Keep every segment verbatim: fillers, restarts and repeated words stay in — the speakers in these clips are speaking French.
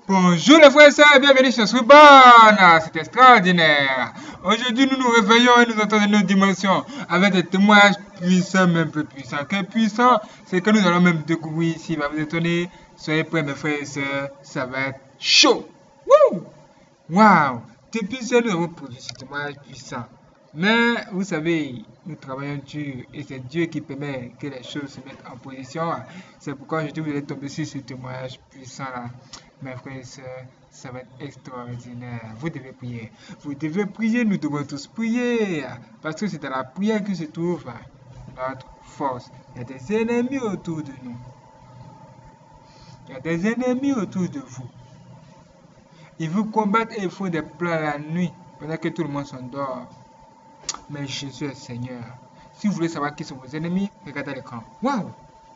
Bonjour les frères et sœurs, bienvenue sur Sribon, c'est extraordinaire. Aujourd'hui nous nous réveillons et nous entendons nos dimensions avec des témoignages puissants, même peu puissants. Que puissant, c'est que nous allons même découvrir ici, il va vous étonner. Soyez prêts mes frères et sœurs, ça va être chaud. Wouh! Waouh! Depuis ça nous avons produit ce témoignage puissant. Mais vous savez, nous travaillons dur et c'est Dieu qui permet que les choses se mettent en position. C'est pourquoi aujourd'hui vous allez tomber sur ce témoignage puissant là. Mes frères et sœurs, ça va être extraordinaire. Vous devez prier. Vous devez prier, nous devons tous prier. Parce que c'est dans la prière que se trouve notre force. Il y a des ennemis autour de nous. Il y a des ennemis autour de vous. Ils vous combattent et ils font des plans la nuit pendant que tout le monde s'endort. Mais Jésus est Seigneur. Si vous voulez savoir qui sont vos ennemis, regardez l'écran. Waouh!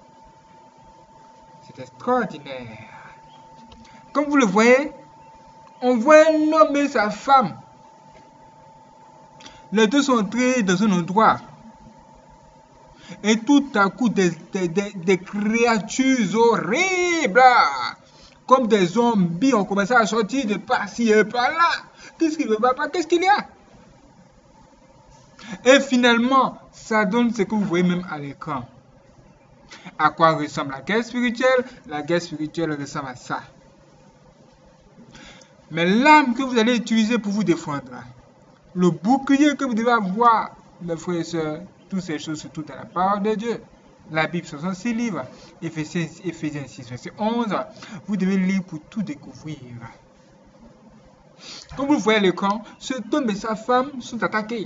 C'est extraordinaire. Comme vous le voyez, on voit un homme et sa femme. Les deux sont entrés dans un endroit. Et tout à coup, des, des, des, des créatures horribles, comme des zombies, ont commencé à sortir de par-ci et par-là. Qu'est-ce qu'il ne va pas? Qu'est-ce qu'il y a? Et finalement, ça donne ce que vous voyez même à l'écran. À quoi ressemble la guerre spirituelle? La guerre spirituelle ressemble à ça. Mais l'arme que vous allez utiliser pour vous défendre, le bouclier que vous devez avoir, mes frères et sœurs, toutes ces choses se trouvent dans la parole de Dieu. La Bible, soixante-six livres, Éphésiens, Éphésiens six, verset onze, vous devez lire pour tout découvrir. Comme vous voyez à l'écran, cet homme et sa femme sont attaqués.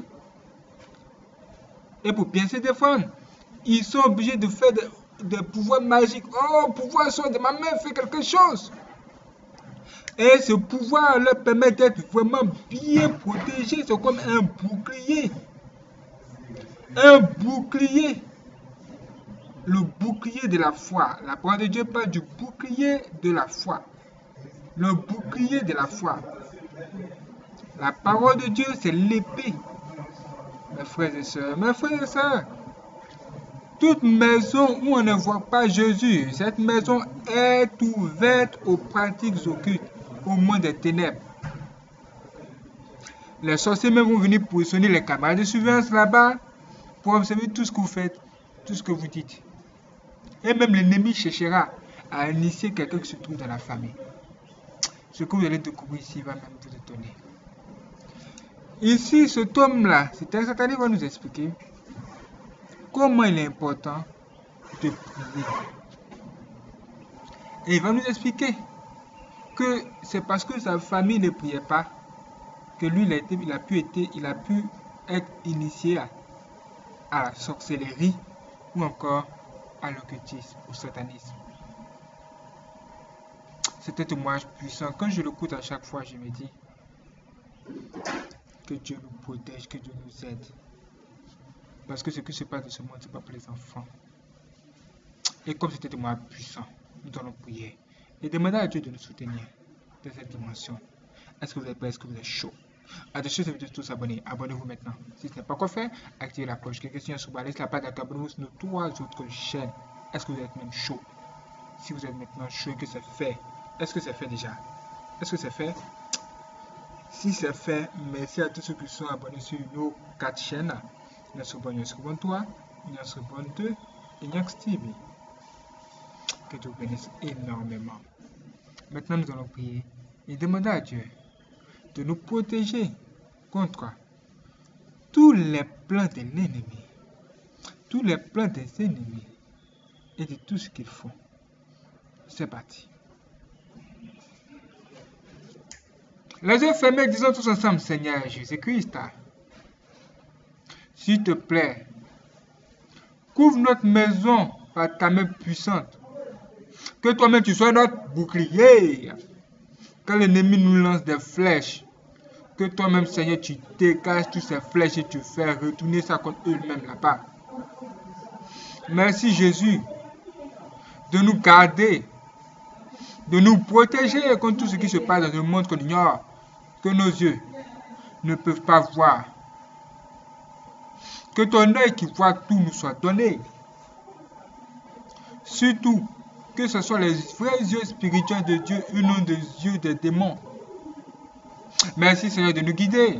Et pour bien se défendre, ils sont obligés de faire des, des pouvoirs magiques. Oh, pouvoir sort de ma main, fait quelque chose. Et ce pouvoir leur permet d'être vraiment bien protégés. C'est comme un bouclier. Un bouclier. Le bouclier de la foi. La parole de Dieu parle du bouclier de la foi. Le bouclier de la foi. La parole de Dieu, c'est l'épée. Mes frères et sœurs, mes frères et sœurs, toute maison où on ne voit pas Jésus, cette maison est ouverte aux pratiques occultes, au monde des ténèbres. Les sorciers même vont venir positionner les caméras de surveillance là-bas pour observer tout ce que vous faites, tout ce que vous dites. Et même l'ennemi cherchera à initier quelqu'un qui se trouve dans la famille. Ce que vous allez découvrir ici va même vous étonner. Ici, cet homme-là, c'est un satané, va nous expliquer comment il est important de prier. Et il va nous expliquer que c'est parce que sa famille ne priait pas que lui, il a, été, il a, pu, être, il a pu être initié à, à la sorcellerie ou encore à l'occultisme, au satanisme. C'est un témoignage puissant. Quand je l'écoute à chaque fois, je me dis que Dieu nous protège, que Dieu nous aide. Parce que ce qui se passe dans ce monde, ce n'est pas pour les enfants. Et comme c'était un témoignage puissant, nous allons prier et demander à Dieu de nous soutenir dans cette dimension. Est-ce que vous êtes prêts? Est-ce que vous êtes chaud? Attention, ça veut dire tous abonner. Abonnez-vous maintenant. Si ce n'est pas quoi faire, activez la cloche. Quelques questions sur la liste, la page d'accord, abonnez-vous sur nos trois autres chaînes. Est-ce que vous êtes même chaud? Si vous êtes maintenant chaud et que c'est fait, est-ce que c'est fait déjà? Est-ce que c'est fait? Si c'est fait, merci à tous ceux qui sont abonnés sur nos quatre chaînes. Sribon, Sribon trois, Sribon deux et Nyax T V. Que Dieu vous bénisse énormément. Maintenant, nous allons prier et demander à Dieu de nous protéger contre tous les plans de l'ennemi, tous les plans des ennemis et de tout ce qu'ils font. C'est parti. Les yeux fermés, disons tous ensemble, Seigneur Jésus-Christ, s'il te plaît, couvre notre maison par ta main puissante. Que toi-même tu sois notre bouclier. Quand l'ennemi nous lance des flèches, que toi-même, Seigneur, tu dégages toutes ces flèches et tu fais retourner ça contre eux-mêmes là-bas. Merci Jésus de nous garder, de nous protéger contre tout ce qui se passe dans le monde qu'on ignore, que nos yeux ne peuvent pas voir. Que ton œil qui voit tout nous soit donné. Surtout, que ce soit les vrais yeux spirituels de Dieu et non des yeux des démons. Merci Seigneur de nous guider.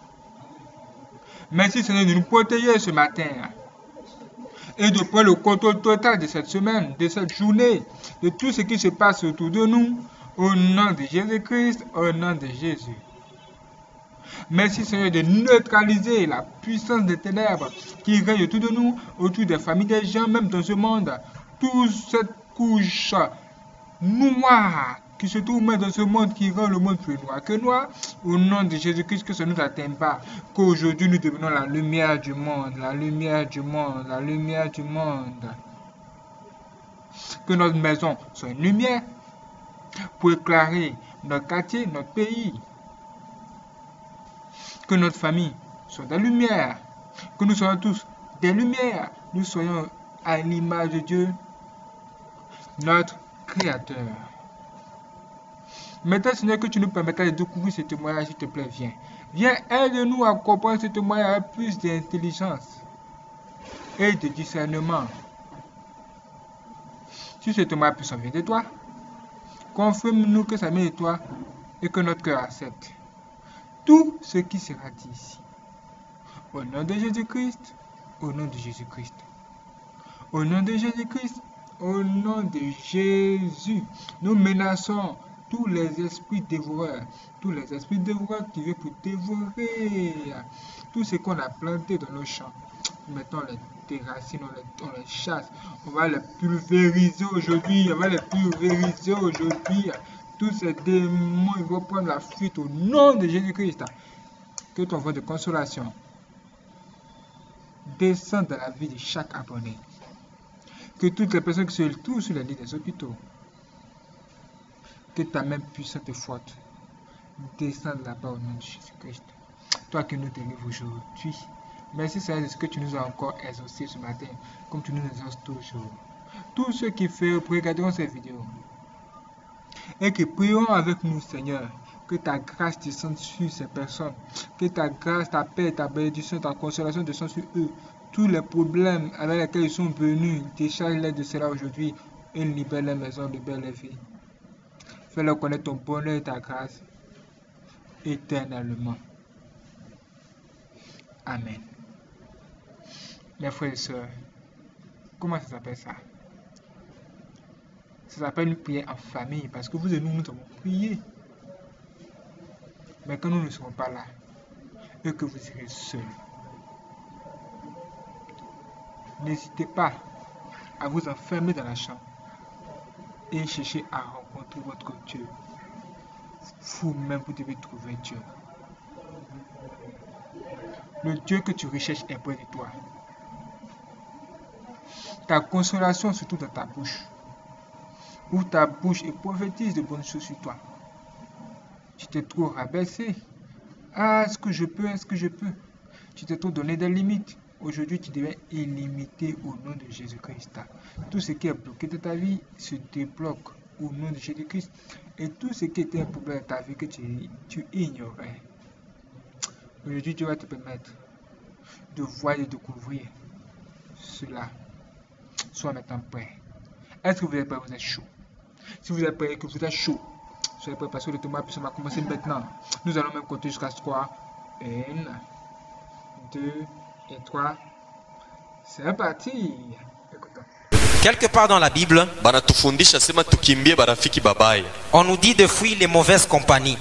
Merci Seigneur de nous protéger ce matin. Et de prendre le contrôle total de cette semaine, de cette journée, de tout ce qui se passe autour de nous. Au nom de Jésus-Christ, au nom de Jésus. Merci Seigneur de neutraliser la puissance des ténèbres qui règne autour de nous, autour des familles des gens, même dans ce monde. Toute cette couche noire qui se trouve même dans ce monde qui rend le monde plus noir que noir. Au nom de Jésus-Christ, que ça ne nous atteigne pas. Qu'aujourd'hui nous devenons la lumière du monde, la lumière du monde, la lumière du monde. Que notre maison soit une lumière pour éclairer notre quartier, notre pays. Que notre famille soit des lumières. Que nous soyons tous des lumières. Nous soyons à l'image de Dieu, notre Créateur. Maintenant, Seigneur, que tu nous permettras de découvrir ce témoignage, s'il te plaît, viens. Viens, aide-nous à comprendre ce témoignage avec plus d'intelligence et de discernement. Si ce témoignage puissant vient de toi, confirme-nous que ça vient de toi et que notre cœur accepte tout ce qui sera dit ici. Au nom de Jésus-Christ, au nom de Jésus-Christ, au nom de Jésus-Christ, au nom de Jésus, nous menaçons tous les esprits dévoreurs, tous les esprits dévoreurs qui viennent pour dévorer tout ce qu'on a planté dans nos champs. Mettons les terrassines, on les, on les chasse, on va les pulvériser aujourd'hui, on va les pulvériser aujourd'hui. Tous ces démons, ils vont prendre la fuite au nom de Jésus-Christ. Que ton vent de consolation descende dans la vie de chaque abonné. Que toutes les personnes qui se trouvent sur les lits des hôpitaux, que ta main puissante et forte descende là-bas au nom de Jésus-Christ. Toi qui nous délivres aujourd'hui, merci Seigneur de ce que tu nous as encore exaucé ce matin, comme tu nous exauces toujours. Tous ceux qui regarderont ces vidéos et qui prieront avec nous, Seigneur, que ta grâce descende sur ces personnes, que ta grâce, ta paix, ta bénédiction, ta consolation descendent sur eux. Tous les problèmes avec lesquels ils sont venus, décharge-les de cela aujourd'hui et libère les maisons, libère les vies. Fais-leur connaître ton bonheur et ta grâce éternellement. Amen. Mes frères et sœurs, comment ça s'appelle ça? Ça s'appelle une prière en famille parce que vous et nous, nous avons prié. Mais quand nous ne serons pas là et que vous serez seuls, n'hésitez pas à vous enfermer dans la chambre et chercher à rencontrer votre Dieu. Vous-même, vous devez trouver Dieu. Le Dieu que tu recherches est près de toi. Ta consolation se trouve dans ta bouche. Ouvre ta bouche et prophétise de bonnes choses sur toi. Tu t'es trop rabaissé. Ah, est-ce que je peux, est-ce que je peux? Tu t'es trop donné des limites. Aujourd'hui, tu deviens illimité au nom de Jésus-Christ. Tout ce qui est bloqué de ta vie se débloque au nom de Jésus-Christ. Et tout ce qui était un problème de ta vie que tu, tu ignorais. Aujourd'hui, Dieu va te permettre de voir et de découvrir cela. Sois maintenant prêt. Est-ce que vous êtes prêt? Vous êtes chaud. Si vous êtes prêt et que vous êtes chaud, soyez prêt parce que le témoignage puissant va commencer maintenant. Nous allons même compter jusqu'à trois. Un, deux et trois. C'est parti. Écoutons. Quelque part dans la Bible, on nous dit de fuir les mauvaises compagnies.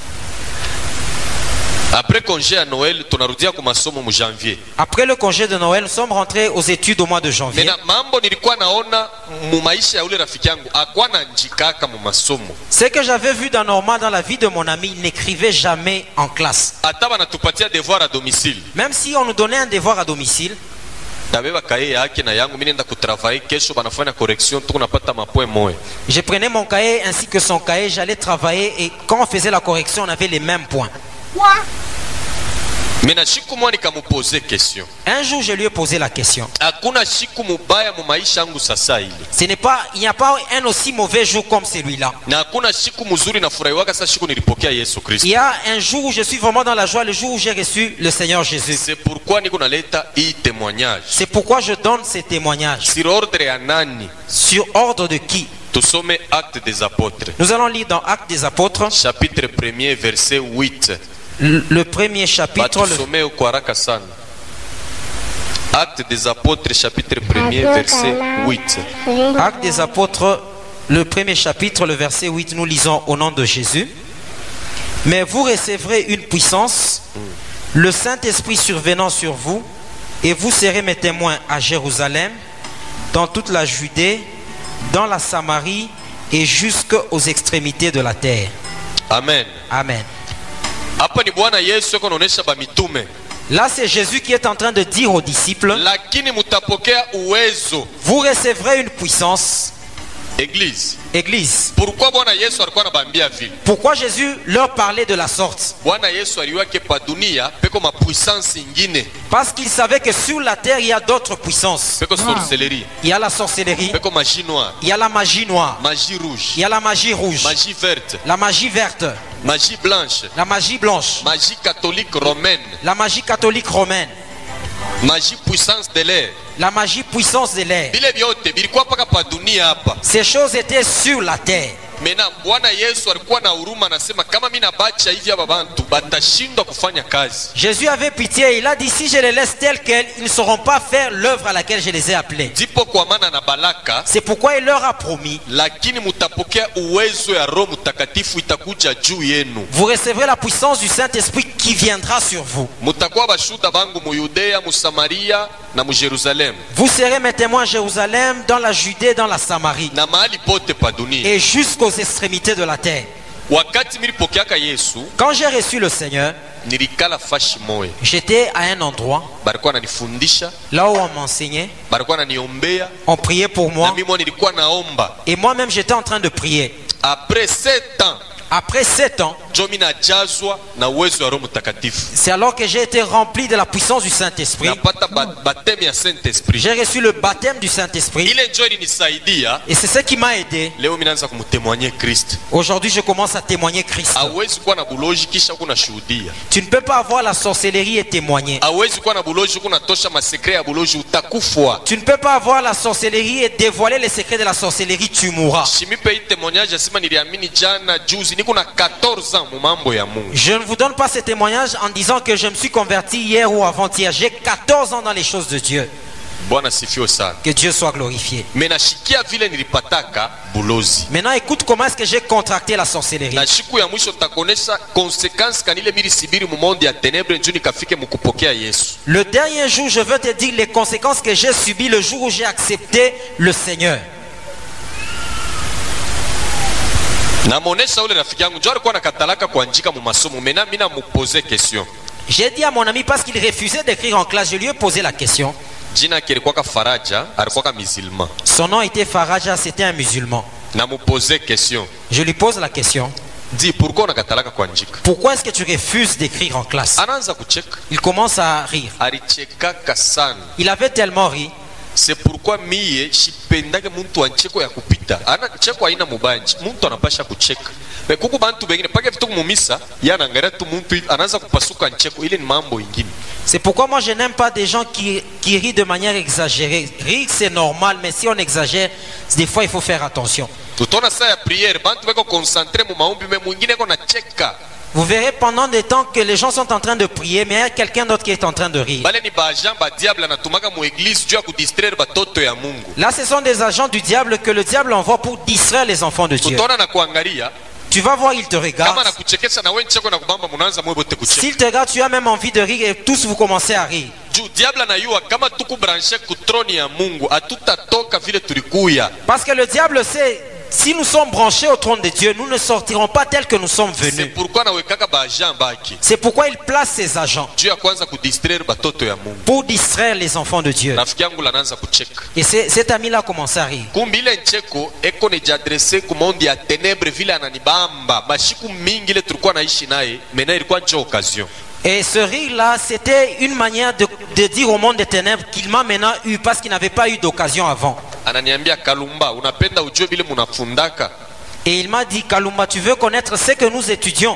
Après congé à Noël, tunarudia kwa masomo mu janvier. Après le congé de Noël, nous sommes rentrés aux études au mois de janvier. Mena mambo nilikuwa naona mu maisha ya ule rafiki yangu akwa na njikaka mu masomo. Ce que j'avais vu d'anormal dans la vie de mon ami, il n'écrivait jamais en classe. Ata banatupatia devoir à domicile. Même si on nous donnait un devoir à domicile, dabeba kaye yake na yangu mimi nenda kutravailler kesho banafanya correction tunapata mapoint moya. Je prenais mon cahier ainsi que son cahier, j'allais travailler et quand on faisait la correction, on avait les mêmes points. Quoi? Mena shiku mwa nikamupoze question. Un jour, je lui ai posé la question. Hakuna shiku mubaya mu maisha yangu sasa ile. Ce n'est pas, il n'y a pas un aussi mauvais jour comme celui-là. Na hakuna shiku mzuri na furahiwaka sasa shiku nilipokea Yesu Kristo. Il y a un jour où je suis vraiment dans la joie, le jour où j'ai reçu le Seigneur Jésus. C'est pourquoi niko naleta hii témoignage. C'est pourquoi je donne ces témoignages. Sur ordre ya nani? Sur ordre de qui? Tusome Actes des Apôtres. Nous allons lire dans Actes des Apôtres, Chapitre premier, verset huit. le, le premier chapitre, le, Batusome kwa haraka sana. Actes des Apôtres, chapitre premier, verset huit. Actes des Apôtres, le premier chapitre, le verset huit, nous lisons au nom de Jésus. Mais vous recevrez une puissance, le Saint-Esprit survenant sur vous, et vous serez mes témoins à Jérusalem, dans toute la Judée, dans la Samarie et jusqu'aux extrémités de la terre. Amen. Amen. Hapa ni Bwana Yesu yuko anaonesha ba mitume. Là, c'est Jésus qui est en train de dire aux disciples, Lakini mutapokea uwezo. vous recevrez une puissance. Église. Église. Pourquoi Bwana Yesu alikuwa anabambia vile? Pourquoi Jésus leur parlait de la sorte? Bwana Yesu aliwa ke pa dunia peko ma puissance ingine. Parce qu'il savait que sur la terre, il y a d'autres puissances. Peko sorcellerie. Il y a la sorcellerie, Peko magie noire. il y a la magie noire, Magie rouge. il y a la magie rouge, Magie verte. la magie verte, Magie blanche. la magie blanche, Magie catholique romaine. la magie catholique romaine, Magie puissance de l'air. la magie puissance de l'air. Bile vyote bilikuwa paka pa dunia hapa. Ces choses étaient sur la terre. Mena Bwana Yesu alikuwa na huruma, anasema kama mimi nabacha hivi hapa bantu batashindwa kufanya kazi. Jésus avait pitié, il a dit si je les laisse tels quels, ils ne sauront pas faire l'œuvre à laquelle je les ai appelés. Ndipo kwa maana na baraka, C'est pourquoi il leur a promis, lakini mutapokea uwezo ya Roho Mtakatifu itakuja juu yenu. vous recevrez la puissance du Saint-Esprit qui viendra sur vous. Mutakuwa bashuhuda bangu mu Yudea, mu Samaria na mu Jerusalem. Vous serez mes témoins à Jérusalem, dans la Judée, dans la Samarie Na mahali pote pa dunia. et jusqu'aux extrémités de la terre. Wakati nilipokeaka Yesu, Quand j'ai reçu le Seigneur, nilikala fashi moyo. j'étais à un endroit, Balikuwa nanifundisha, là où on m'enseignait, balikuwa naniombea, on priait pour na moi, mimi mwa nilikuwa naomba. et moi-même j'étais en train de prier. Après sept ans, Après sept ans, njo mimi najazwa na uwezo wa Roho Mtakatifu. c'est alors que j'ai été rempli de la puissance du Saint-Esprit. Napata ba- batemi ya Saint-Esprit. J'ai reçu le baptême du Saint-Esprit Ile njo ilinisaidia. et c'est ce qui m'a aidé. Leo mimi naanza kumtemwanyia Kristo. Aujourd'hui, je commence à témoigner Christ. Hawezi kuwa na buloji kisha kuna shuhudia. Tu ne peux pas avoir la sorcellerie et témoigner. Hawezi kuwa na buloji kuna tosha masekre ya buloji, utakufwa. Tu ne peux pas avoir la sorcellerie et dévoiler les secrets de la sorcellerie, tu mourras. Shimipe hii témoignage asema niliamini jana juzi niko na quatorze ans mu mambo ya Mungu. Je ne vous donne pas ce témoignage en disant que je me suis converti hier ou avant-hier. J'ai quatorze ans dans les choses de Dieu. Bwana sifiwe sana. Que Dieu soit glorifié. Menashikia vile nilipataka bulozi. Maintenant, écoute comment est-ce que j'ai contracté la sorcellerie. Na siku ya mwisho tutakuonesha consequence kanile mili sibiri mu monde ya tenebre njuni kafike mukupokea Yesu. Le dernier jour, je veux te dire les conséquences que j'ai subies le jour où j'ai accepté le Seigneur. Namuonesha ule rafiki yangu njo alikuwa nakatalaka kuandika mu masomo. Mena mimi namupoze question. J'ai dit à mon ami parce qu'il refusait d'écrire en classe, je lui ai posé la question. Jina yake ilikuwa Faraja, alikuwa musulman. Son nom était Faraja, c'était un musulman. Namupoze question. Je lui pose la question. Dis pourquoi unakatalaka kuandika? Pourquoi est-ce que tu refuses d'écrire en classe? Anaanza kucheka. Il commence à rire. Alichekaka sana. Il avait tellement ri. C'est pourquoi mie shipendake muntu ancheko ya kupita. Ana cheko haina mubanji. Muntu anapasha kucheka. Me kuku bantu bengine pake vitu kumumisa, yana angalia tu muntu anaanza kupasuka ncheko, ile ni mambo ingine. C'est pourquoi moi je n'aime pas des gens qui, qui rient de manière exagérée. Rire c'est normal, mais si on exagère, des fois il faut faire attention. Tutona saa ya prière, bantu beko concentré mu maombi, me mwingine ko na cheka. Vous verrez pendant des temps que les gens sont en train de prier, mais il y a quelqu'un d'autre qui est en train de rire. Bale ni baagent ba diable anatumaka mu église juu ya kudistraire batoto ya Mungu. Là, ce sont des agents du diable que le diable envoie pour distraire les enfants de Dieu. Tutona na kuangalia. Tu vas voir, il te Kama regarde. na kuchekesha na wewe ncheko na kubamba munaanza mwe bote kucheka. S'il te regarde, tu as même envie de rire et tous vous commencez à rire. Juu diable anayua kama tuku branche ku troni ya Mungu atutatoka vile tulikuya. Parce que le diable sait, si nous sommes branchés au trône de Dieu, nous ne sortirons pas tels que nous sommes C'est venus. pourquoi na wekaka baagent baki. C'est pourquoi il place ses agents Juu ya kwanza kudistraire batoto ya Mungu. pour distraire les enfants de Dieu. Rafiki yangu lanaanza kucheka. Et c'est- cet ami-là a commencé à rire. Kumbi ile ncheko eko nejadrese ku monde ya tenebre vile ananibamba. Mashiku mingi ile tulikuwa naishi naye, mena ilikuwa njo occasion. Et ce rire-là, c'était une manière de, de dire au monde des ténèbres qu'il m'a maintenant eu parce qu'il n'avait pas eu d'occasion avant. Ananiambia Kalumba, unapenda ujue vile munafundaka? Et il m'a dit, Kalumba, tu veux connaître ce que nous étudions?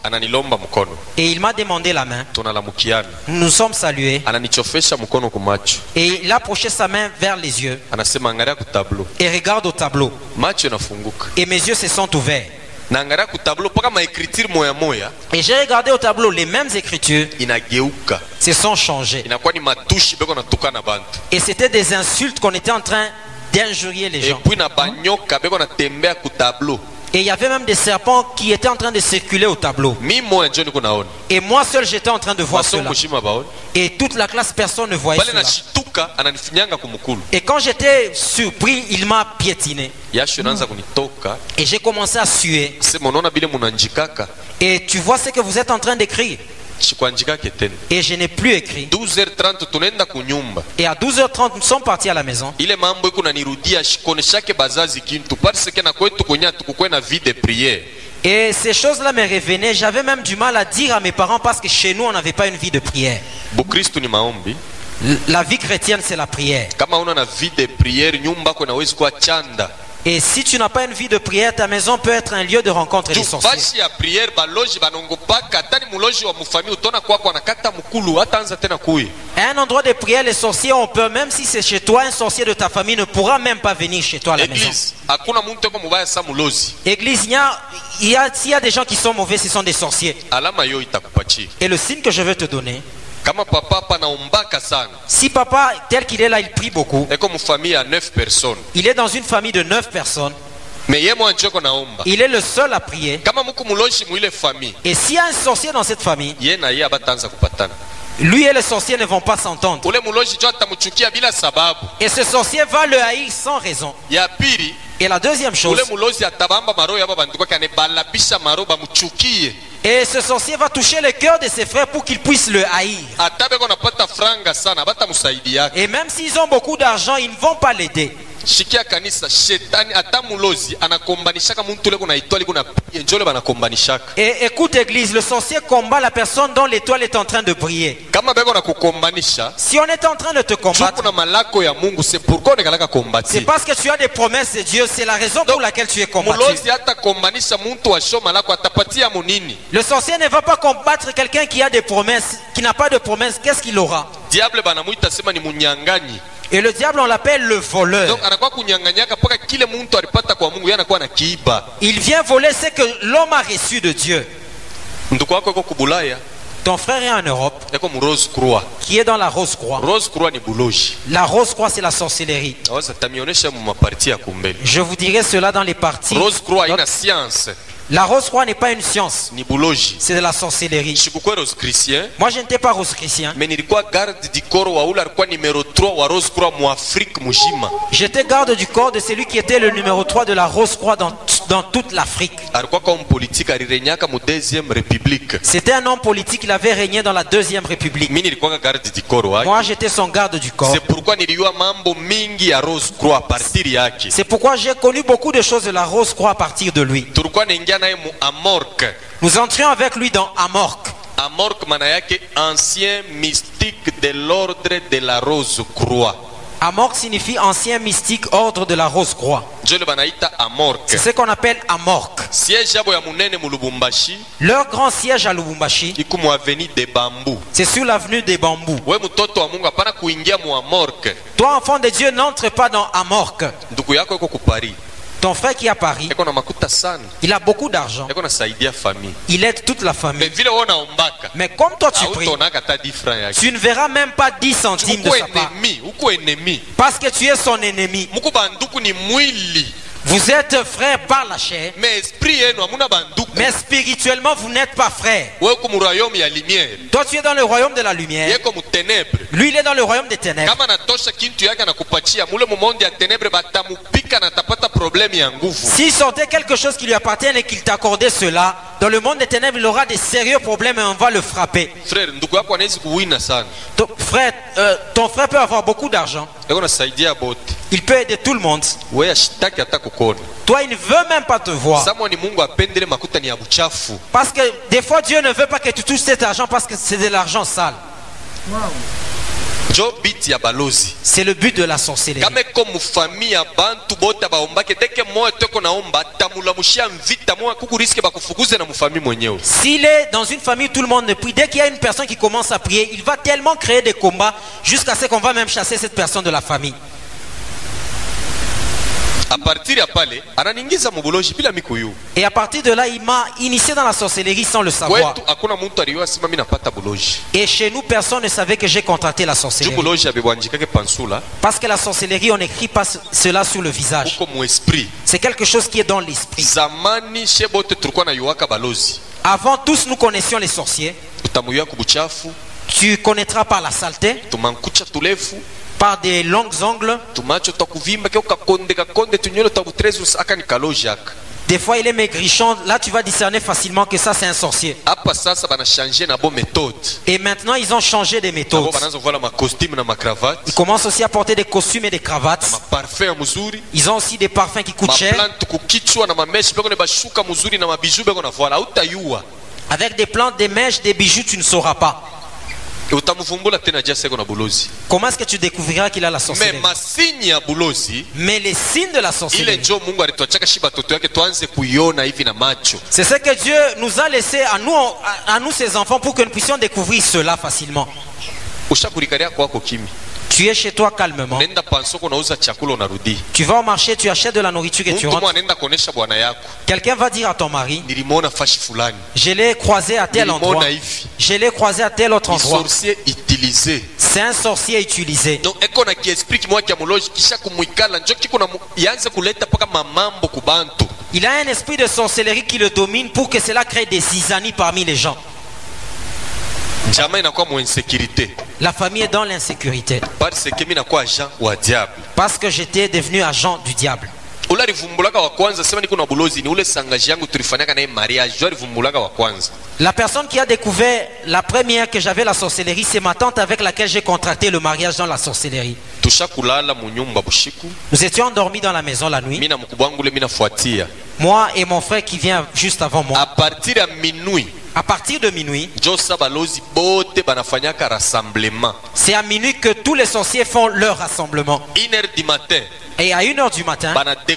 ananilomba mkono, et il m'a demandé la main. tunalamukiana, Nous nous sommes salués ananichofesha mkono kumacho, et il a approché sa main vers les yeux anasema angalia kutablo, et regarde au tableau. macho inafunguka, Et mes yeux se sont ouverts. na angalia kutablo paka maekritiri moya moya Et j'ai regardé au tableau, les mêmes écritures inageuka, se sont changées. inakuwa ni matushi beko natukana bantu, Et c'était des insultes qu'on était en train d'injurier les gens. epui na banyoka beko natembea kutablo. Et il y avait même des serpents qui étaient en train de circuler au tableau. Mi moya njo niko naona, Et moi seul, j'étais en train de voir masomo cela. mushima baona, Et toute la classe, personne ne voyait bale cela. nashituka ananifinyanga kumukulu, Et quand j'étais surpris, il m'a piétiné. yasho inaanza kunitoka, Et j'ai commencé à suer. sema unaona bile munanjikaka, Et tu vois ce que vous êtes en train d'écrire. shikuanjikake tena. Et je n'ai plus écrit. douze heures trente tunaenda kunyumba, Et à douze heures trente, nous sommes partis à la maison. ile mambo iko nanirudia shikoneshake bazazi kintu parce que na kwetu kwenye tukukwe na vie de prière. Et ces choses-là me revenaient. J'avais même du mal à dire à mes parents parce que chez nous, on n'avait pas une vie de prière. Bukristu ni maombi. La vie chrétienne, c'est la prière. Kama una na vie de prière, nyumba yako inaweza kuwa chanda. Et si tu n'as pas une vie de prière, ta maison peut être un lieu de rencontre des sorciers. Basi ya prière baloji banongopaka tani muloji wa mufami utona kwako anakata mukulu hata anza tena kui. À un endroit de prière, les sorciers, on peut, même si c'est chez toi, un sorcier de ta famille ne pourra même pas venir chez toi à la maison. Église, hakuna muntu eko mubaya sa mulozi. Église, il y a, il y a, s'il y a des gens qui sont mauvais, ce sont des sorciers. Alama yo itakupachi. Et le signe que je veux te donner, Kama papa hapa naombaka sana. si papa, tel qu'il est là, il prie beaucoup, Eko mufami ya neuf personnes. il est dans une famille de neuf personnes, Me ye mwanjo ko naomba. il est le seul à prier. Kama muku muloji muile famille, Et s'il y a un sorcier dans cette famille, ye na ye abatanza kupatana. lui et les sorciers ne vont pas s'entendre. Ule muloji jo atamuchukia bila sababu. Et ce sorcier va le haïr sans raison. Ya pili, Et la deuxième chose, ule mulozi atabamba maro ya babantu kwa kane balabisha maro bamuchukie. et ce sorcier va toucher le cœur de ses frères pour qu'ils puissent le haïr. Atabe ko napata franga sana, bata musaidia. Et même s'ils ont beaucoup d'argent, ils ne vont pas l'aider. Shikia kanisa shetani ata mulozi anakombanishaka muntu ule kuna itwali kuna njole banakombanishaka. Et écoute église, le sorcier combat la personne dont l'étoile est en train de briller. Kama beko na kukombanisha, Si on est en train de te combattre, kuna malako ya Mungu, c'est pourquoi nekalaka c'est kombati. parce que tu as des promesses de Dieu. C'est la raison pour laquelle tu es combattu. Mulozi hata kombanisha muntu wa shoma lako atapatia munini. Le sorcier ne va pas combattre quelqu'un qui a des promesses, qui n'a pas de promesses. Qu'est-ce qu'il aura? Diable banamuita sema ni munyanganyi. Et le diable, on l'appelle le voleur. Donc anakuwa kunyanganyaka paka kile muntu alipata kwa Mungu, yana kuwa na kiiba. Il vient voler ce que l'homme a reçu de Dieu. Ndugu wako yuko kubulaya, Ton frère est en Europe, yuko mu Rose Croix. qui est dans la Rose Croix. Rose Croix ni buloji. La Rose Croix, c'est la sorcellerie. Aweza tamionesha mu maparti ya kumbele. Je vous dirai cela dans les parties. Rose Croix ina science, La Rose Croix n'est pas une science, ni buloji. c'est de la sorcellerie. Shikukuwa Rose Christian, Moi, je n'étais pas rose chrétien. mais nilikuwa garde du corps wa ule alikuwa numero trois wa Rose Croix mu Afrique mujima. J'étais garde du corps de celui qui était le numéro trois de la Rose Croix dans, dans toute l'Afrique. Alikuwa kama politique alirenyaka mu deuxième république. C'était un homme politique, il avait régné dans la deuxième république. Mimi nilikuwa garde du corps wake. Moi, j'étais son garde du corps. C'est pourquoi nilijua mambo mingi ya Rose Croix à partir yake. C'est pourquoi j'ai connu beaucoup de choses de la Rose Croix à partir de lui. Tulikuwa naingia naye mu Amorque. Nous entrions avec lui dans Amorque. Amorque maana yake ancien mystique de l'ordre de la Rose Croix. Amorque signifie ancien mystique ordre de la Rose Croix. Njo le banaita Amorque. C'est ce qu'on appelle Amorque. Siège yabo ya munene mu Lubumbashi Leur grand siège à Lubumbashi, iko mu avenue de Bambou. c'est sur l'avenue des Bambous. We mtoto wa Mungu hapana kuingia mu Amorque. Toi, enfant de Dieu, n'entre pas dans Amorque. Ndugu yako iko ku Paris. Ton frère qui est à Paris, Eko na makuta sana. il a beaucoup d'argent. Eko nasaidia famille. Il aide toute la Mais famille. vile wewe unaombaka. Mais comme toi tu pries, Hautonaka hata dix francs yake. tu ne verras même pas dix centimes de Uko sa part. ennemi, uko ennemi. Parce que tu es son ennemi. Muko banduku ni mwili. Vous êtes frères par la chair, Mais esprit yenu hamuna banduku. mais spirituellement vous n'êtes pas frères. Wewe uko mu royaume ya lumière. Toi tu es dans le royaume de la lumière, Yeko mu ténèbres. lui il est dans le royaume des ténèbres. Kama natosha kintu yake anakupatia mule mu monde ya ténèbres batamupika na tapata problème ya nguvu. S'il sortait quelque chose qui lui appartient et qu'il t'accordait cela, dans le monde des ténèbres il aura des sérieux problèmes et on va le frapper. Frère, ndugu yako anaweza kuwina sana. Ton frère, euh, ton frère peut avoir beaucoup d'argent, Yeko nasaidia bote. il peut aider tout le monde. Wewe ashitaki hata kukona. Toi il ne veut même pas te voir. Samwa ni Mungu apendele makuta ni ya buchafu. Parce que des fois Dieu ne veut pas que tu touches cet argent parce que c'est de l'argent sale. jo biti ya balozi. C'est le but de la sorcellerie. Kama comme famille ya bantu bota baombake deke moyo toko naomba tamulamushia mvita moyo kuku riske bakufukuze na mfamille mwenyewe. S'il est dans une famille où tout le monde ne prie, dès qu'il y a une personne qui commence à prier, il va tellement créer des combats jusqu'à ce qu'on va même chasser cette personne de la famille. À partir ya pale ananingiza mubuloji bila mikuyu. Et à partir de là, il m'a initié dans la sorcellerie sans le savoir. Kwetu hakuna mtu aliyoa sima mimi napata buloji. Et chez nous, personne ne savait que j'ai contracté la sorcellerie. Buloji abebwanjikake pansula. Parce que la sorcellerie, on n'écrit pas cela sur le visage. Uko mu esprit. C'est quelque chose qui est dans l'esprit. Zamani shebote tulikuwa na yuaka balozi. Avant, tous nous connaissions les sorciers. Utamuya kubuchafu. Tu connaîtras par la saleté, Tumankucha tulefu. par des longs ongles. Des fois il est maigrichon, là tu vas discerner facilement que ça c'est un sorcier. Et maintenant ils ont changé des méthodes. Ils commencent aussi à porter des costumes et des cravates. Ils ont aussi des parfums qui coûtent cher. Avec des plantes, des mèches, des bijoux, tu ne sauras pas. Comment est-ce que tu découvriras qu'il a la sorcellerie? Mais les signes de la sorcellerie, c'est ce que Dieu nous a laissé à nous, à nous ses enfants, pour que nous puissions découvrir cela facilement. Tu es chez toi calmement. Tu vas au marché, tu achètes de la nourriture et tu rentres. Quelqu'un va dire à ton mari, je l'ai croisé à tel endroit. Je l'ai croisé à tel autre endroit. C'est un sorcier utilisé. Il a un esprit de sorcellerie qui le domine pour que cela crée des zizanies parmi les gens. La famille est dans l'insécurité. Parce que j'étais devenu agent du diable. La personne qui a découvert la première que j'avais la sorcellerie, c'est ma tante avec laquelle j'ai contracté le mariage dans la sorcellerie. Nous étions endormis dans la maison la nuit. Moi et mon frère qui vient juste avant moi. À partir de minuit. À partir de minuit, c'est à minuit que tous les sorciers font leur rassemblement. une heure du matin. Et à une heure du matin,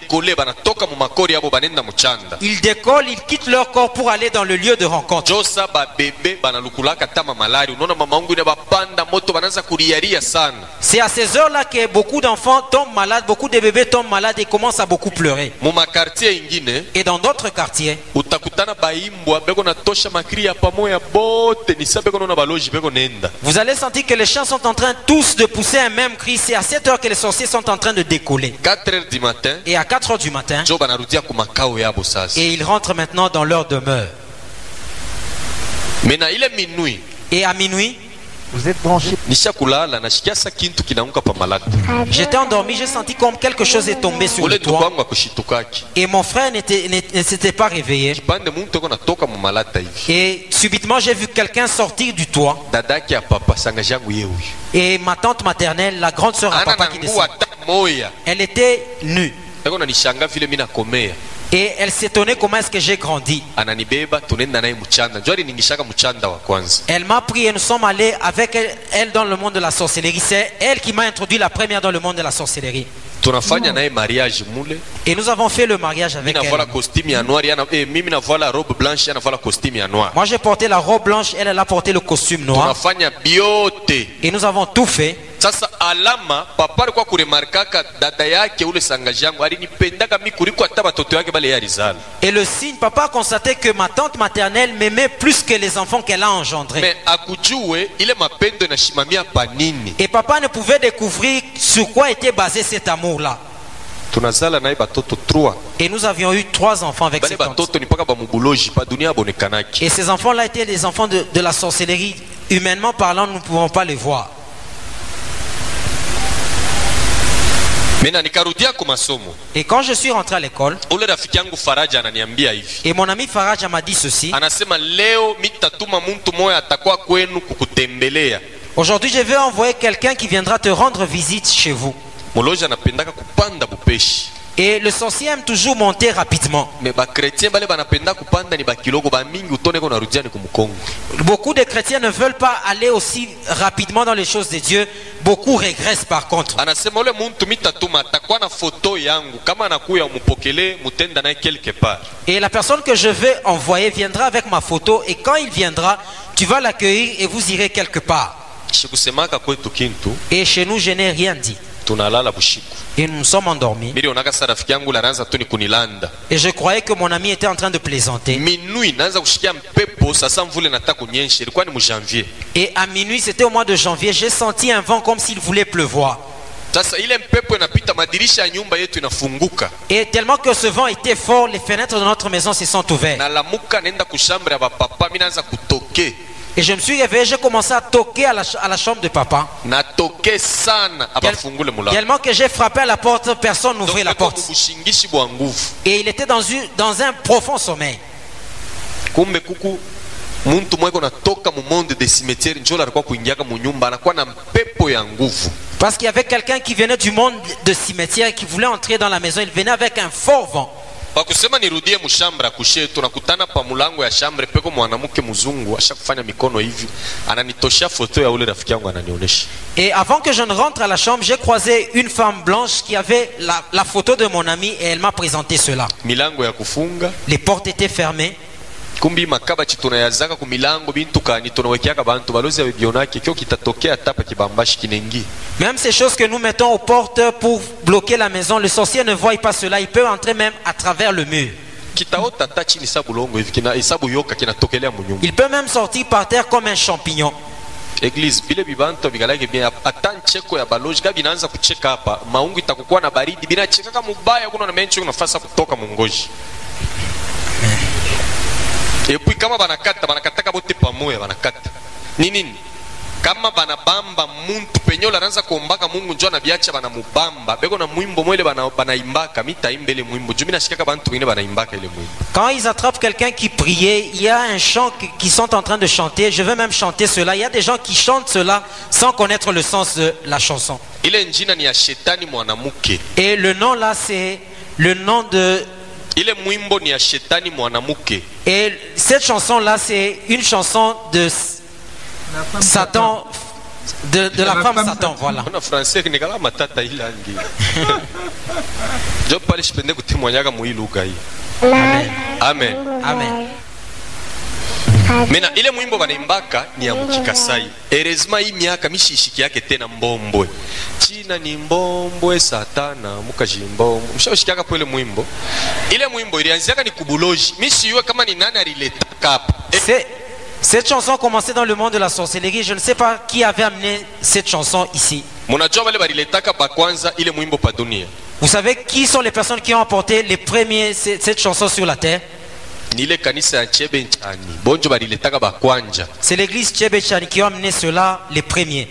ils décollent, ils quittent leur corps pour aller dans le lieu de rencontre. C'est à ces heures-là que beaucoup d'enfants tombent malades, beaucoup de bébés tombent malades et commencent à beaucoup pleurer. Et dans d'autres quartiers, vous allez sentir que les chants sont en train tous de pousser un même cri. C'est à cette heure que les sorciers sont en train de décoller. quatre heures du matin, et à quatre heures du matin, et ils rentrent maintenant dans leur demeure. Et à minuit, vous êtes branché. J'étais endormi, j'ai senti comme quelque chose est tombé sur le toit. Et mon frère ne s'était pas réveillé. Et subitement, j'ai vu quelqu'un sortir du toit. Et ma tante maternelle, la grande sœur à papa qui descend, elle était nue. Et elle s'étonnait comment est-ce que j'ai grandi. Elle m'a pris et nous sommes allés avec elle dans le monde de la sorcellerie. C'est elle qui m'a introduit la première dans le monde de la sorcellerie. Et nous avons fait le mariage avec elle. Moi j'ai porté la robe blanche, elle, elle a porté le costume noir. Et nous avons tout fait. Sasa alama papa alikuwa kuremarkaka dada yake ule sangaji yangu alinipendaka mimi kuliko hata watoto wake bale yarizala. Et le signe, papa a constaté que ma tante maternelle m'aimait plus que les enfants qu'elle a engendrés. Mais akujue ile mapendo inashimamia pa nini? Et papa ne pouvait découvrir sur quoi était basé cet amour-là. Tunazala naye batoto trois. Et nous avions eu trois enfants avec cette tante. Batoto ni paka ba mubuloji pa dunia bonekanaki. Et ces enfants-là étaient des enfants de, de la sorcellerie. Humainement parlant, nous ne pouvons pas les voir. Et quand je suis rentré à l'école, et mon ami Faraja m'a dit ceci: aujourd'hui je vais envoyer quelqu'un qui viendra te rendre visite chez vous. Et le sorcier aime toujours monter rapidement. me bakretien bale banapenda kupanda ni bakiloko bamingi utoneko narudia ni kumukongo. Beaucoup de chrétiens ne veulent pas aller aussi rapidement dans les choses de Dieu. Beaucoup régressent par contre. Anasema ule muntu mitatuma atakuwa na foto yangu kama anakuya umupokele mutenda naye quelque part. Et la personne que je vais envoyer viendra avec ma photo. Et quand il viendra, tu vas l'accueillir et vous irez quelque part. Shikusemaka kwetu kintu Et chez nous, je n'ai rien dit. tunalala bushiku. Et nous nous sommes endormis. Miri onaka sa rafiki yangu la naanza tu ni kunilanda. Et je croyais que mon ami était en train de plaisanter. Minui naanza kushikia mpepo sasa mvule nataka kunyesha. Ilikuwa ni mu janvier. Et à minuit, c'était au mois de janvier, j'ai senti un vent comme s'il voulait pleuvoir. Sasa ile mpepo inapita madirisha ya nyumba yetu inafunguka. Et tellement que ce vent était fort, les fenêtres de notre maison se sont ouvertes. Na lamuka nenda kushambre ya bapapa mimi naanza kutoke. Et je me suis réveillé, j'ai commencé à toquer à la, ch- à la chambre de papa. Na toke sana abafungule mulango. Tellement que j'ai frappé à la porte, personne n'ouvrait la porte. Bushingishi bwa nguvu. Et il était dans, une, dans un profond sommeil. Kumbe kuku muntu mweko natoka mu monde de cimetière njola alikuwa kuingiaka mu nyumba anakuwa na mpepo ya nguvu. Parce qu'il y avait quelqu'un qui venait du monde de cimetière qui voulait entrer dans la maison. Il venait avec un fort vent. Kwa kusema nirudie mushambra kushe tunakutana pa mulango ya shambre peko mwanamke mzungu ashakufanya mikono hivi ananitoshia foto ya ule rafiki yangu ananionyesha. Et avant que je ne rentre à la chambre, j'ai croisé une femme blanche qui avait la, la photo de mon ami et elle m'a présenté cela. Milango ya kufunga. Les portes étaient fermées. Kumbi makaba chitunayazaka ku milango bintu kani tunawekeaka bantu balozi abionake kyo kitatokea tapa kibambashi kinengi. Même ces choses que nous mettons aux portes pour bloquer la maison, le sorcier ne voit pas cela. Il peut entrer même à travers le mur. Kitaota tachi ni sabu longo hivi kina isabu yoka kinatokelea mu nyumba. Il peut même sortir par terre comme un champignon. Église bile bibanto bigalake bien atancheko ya baloji gabi inaanza kucheka hapa maungu itakuwa na baridi bila cheka kama mbaya kuna na mencho nafasa kutoka mungoji. Et puis kama banakata banakataka bote pamoja banakata ni nini kama banabamba muntu penyo la ranza kuombaka Mungu njoo anabiacha banamubamba beko na mwimbo mwele bana banaimbaka mitaimba ile mwimbo juu mimi nashikaka bantu wengine banaimbaka ile mwimbo. Quand ils attrapent quelqu'un qui priait, il y a un chant qui, qui sont en train de chanter. Je vais même chanter cela. Il y a des gens qui chantent cela sans connaître le sens de la chanson. Ile njina ni ya shetani mwanamke. Et le nom là, c'est le nom de... Ile mwimbo ni ya shetani mwanamke. Et cette chanson là, c'est une chanson de Satan, de, de la, la femme, femme Satan, voilà. En français, ni kala matata ilangi. Je parle je pende kutimwanyaga mu iluga hii. Amen. Amen. Amen. Mena ile mwimbo banaimbaka ni ya mukikasai. Erezma hii miaka mishishiki yake tena mbombwe. China ni mbombwe satana mukajimbombo. Mshawishikaka kwa ile mwimbo. Ile mwimbo ilianziaka ni kubuloji. Mishiyue kama ni nani aliletaka hapa. C'est Cette chanson commençait dans le monde de la sorcellerie. Je ne sais pas qui avait amené cette chanson ici. Vous savez qui sont les personnes qui ont apporté les premiers cette chanson sur la terre? C'est l'église Chebechani qui a amené cela les premiers.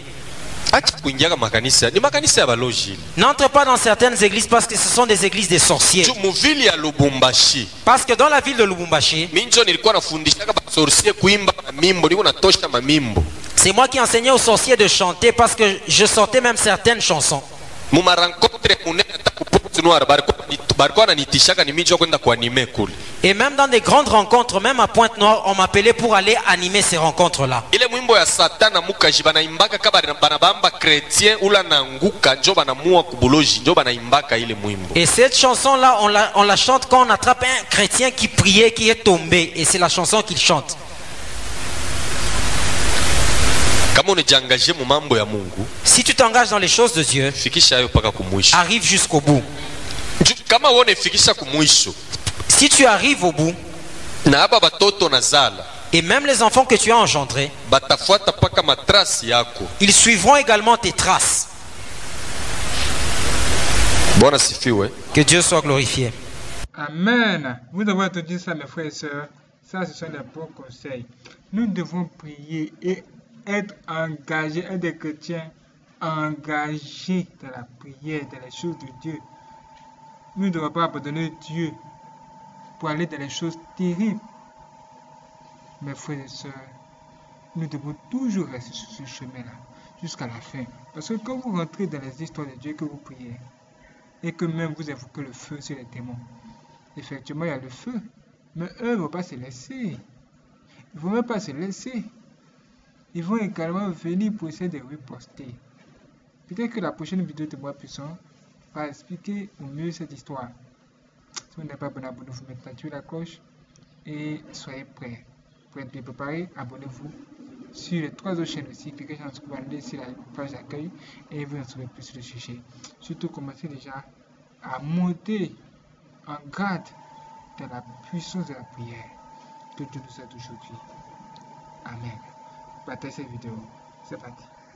N'entre pas dans certaines églises parce que ce sont des églises de sorciers. Parce que dans la ville de Lubumbashi, c'est moi qui enseignais aux sorciers de chanter parce que je sortais même certaines chansons. Et même dans des grandes rencontres, même à Pointe-Noire, on m'appelait pour aller animer ces rencontres-là. Et cette chanson-là, on la, on la chante quand on attrape un chrétien qui priait, qui est tombé. Et c'est la chanson qu'il chante. Si tu t'engages dans les choses de Dieu, arrive jusqu'au bout. Si tu arrives au bout, et même les enfants que tu as engendrés, ils suivront également tes traces. Que Dieu soit glorifié. Amen. Vous avez entendu ça, mes frères et sœurs. Ça, ce sont des bons conseils. Nous devons prier et être engagés, être des chrétiens engagés dans la prière, dans les choses de Dieu. Nous ne devons pas abandonner Dieu pour aller dans les choses terribles. Mes frères et sœurs, nous devons toujours rester sur ce chemin-là, jusqu'à la fin. Parce que quand vous rentrez dans les histoires de Dieu que vous priez, et que même vous évoquez le feu sur les démons. Effectivement, il y a le feu, mais eux ne vont pas se laisser. Ils ne vont même pas se laisser. Ils vont également venir pour essayer de riposter. Peut-être que la prochaine vidéo de Moi Puissant va expliquer au mieux cette histoire. Si vous n'êtes pas abonné, abonnez-vous maintenant, activez la cloche et soyez prêts. Pour être bien préparé, abonnez-vous sur les trois autres chaînes aussi. Cliquez sur la page d'accueil et vous en saurez plus sur le sujet. Surtout, commencez déjà à monter en grade dans la puissance de la prière. Que Dieu nous aide aujourd'hui. Amen. Partagez cette vidéo. C'est parti.